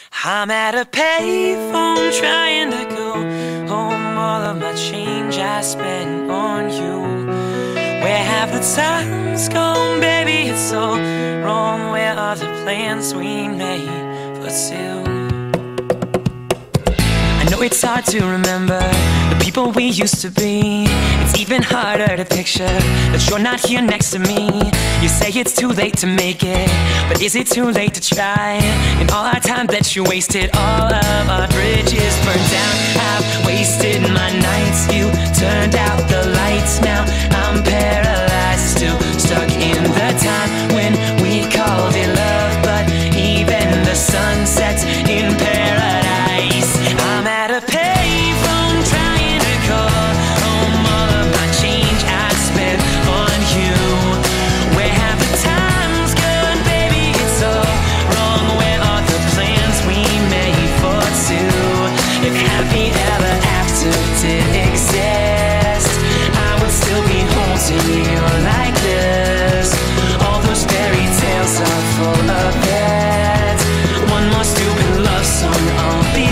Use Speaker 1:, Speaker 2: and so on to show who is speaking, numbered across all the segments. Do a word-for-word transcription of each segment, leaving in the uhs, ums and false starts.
Speaker 1: I'm at a payphone trying to go home. All of my change I spent on you. Where have the times gone, baby? It's so wrong. Where are the plans we made for two? I know it's hard to remember the people we used to be. It's even harder to picture that you're not here next to me. You say it's too late to make it, but is it too late to try? And all our time that you wasted, all of our bridges burned down. I've wasted my nights, you turned out the lights. Now I'm paralyzed, still stuck in the time when we called it love. But even the sun sets in paradise. I'm at a payphone trying to call home. All of my change I spent on you. Where have the times gone, baby? It's all wrong. Where are the plans we made for two? If happy ever after did exist, I would still be holding you like this. All those fairy tales are full of it. One more stupid love song, I'll be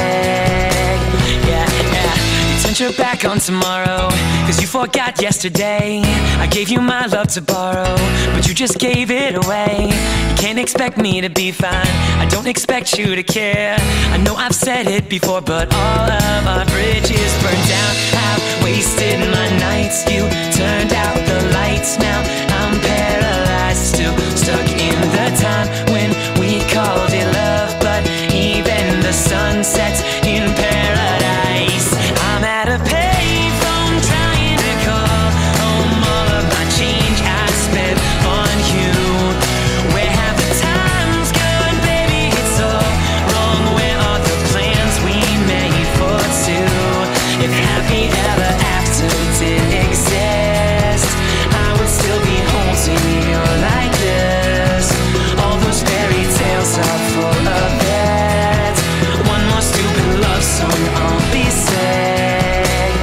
Speaker 1: sick. Yeah, yeah. You turned your back on tomorrow, cause you forgot yesterday. I gave you my love to borrow, but you just gave it away. You can't expect me to be fine, I don't expect you to care. I know I've said it before, but all of our bridges burned down. I've wasted my nights, you turned out the lights. Now I'm paralyzed, still stuck in the time when we called it love. But even the sun sets in paradise. I'm at a payphone trying to call home. All of my change I spent on you. Where have the times gone, baby? It's all wrong. Where are the plans we made for two? If happy ever after did exist, I would still be holding you like this. All those fairy tales are full of it. One more stupid love song, I'll be sick.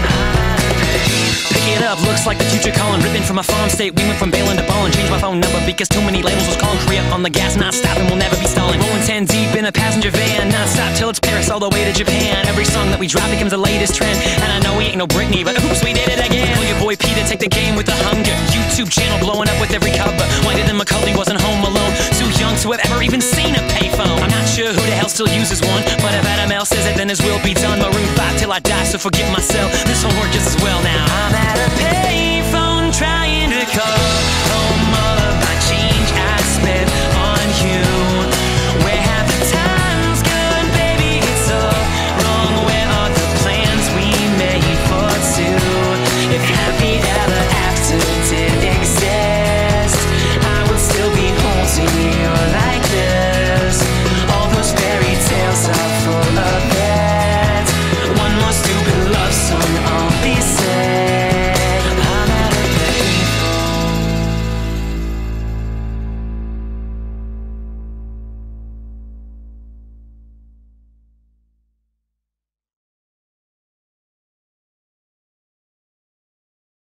Speaker 1: Pick it up, looks like the future calling. Ripping from my farm state, we went from bailing to balling. Changed my phone number because too many labels was calling. Free up on the gas, not stopping, we'll never be stalling. Rolling ten deep in a passenger van, not stop till it's Paris all the way to Japan. Every song that we drop becomes the latest trend. And I know we ain't no Britney, but oops, we did it again. Tell your boy P to take the game with the hunger. YouTube channel blowing up with every cover. Whiter than Macaulay wasn't home alone. Too young to have ever even seen a payphone. I'm not sure who the hell still uses one, but if Adam L says it, then his will be done. Maroon five till I die, so forgive myself. This won't work just as well now. I'm at a payphone trying to call home. All of my change I spent